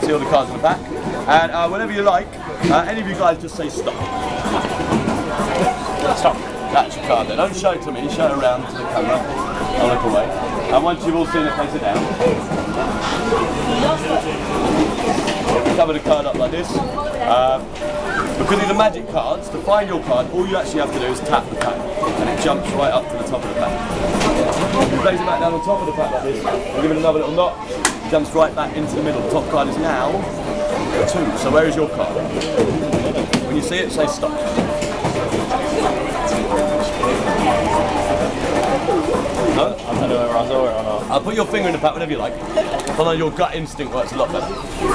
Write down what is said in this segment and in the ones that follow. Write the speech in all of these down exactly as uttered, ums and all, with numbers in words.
see all the cards in the back. And uh, whenever you like, uh, any of you guys just say stop. Stop. That's your card there. Don't show it to me, show it around to the camera. I'll look away. And once you've all seen it, place it down. Cover the card up like this. Uh, because these are magic cards, to find your card, all you actually have to do is tap the pack. And it jumps right up to the top of the pack. You place it back down on top of the pack like this, and give it another little knock, it jumps right back into the middle. The top card is now a two. So where is your card? When you see it, say stop. No? I don't know whether I saw it or not. I'll put your finger in the pack whenever you like. Follow your gut instinct works a lot better.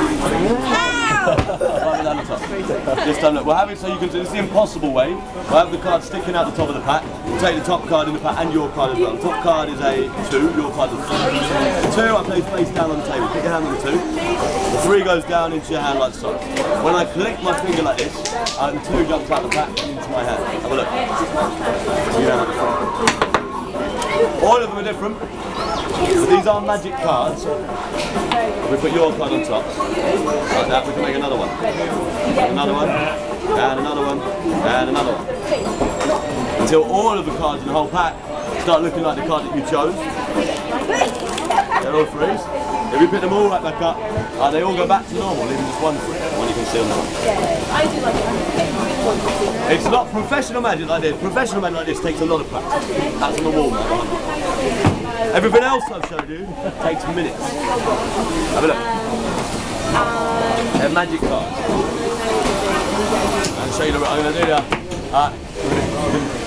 Right down the top. This time, look, we'll have it so you can do this the impossible way. We'll have the card sticking out the top of the pack. We'll take the top card in the pack and your card as well. The top card is a two, your card is a three. The two, I place face down on the table. Put your hand on the two. The three goes down into your hand like so. When I click my finger like this, uh, the two jumps out the pack and into my hand. Have a look. You know, all of them are different, but these are magic cards. We put your card on top, like that. We can make another one, another one, and another one, and another one, until all of the cards in the whole pack start looking like the card that you chose. They're all threes. If we pick them all right back up, uh, they all go back to normal, leaving just one free, one you can see on the one. It's not professional magic like this. Professional magic like this takes a lot of practice. That's on the wall now. Everything else I've showed you takes minutes. Have a look. They're magic cards. I'll show you the, I'm going to do that. Uh,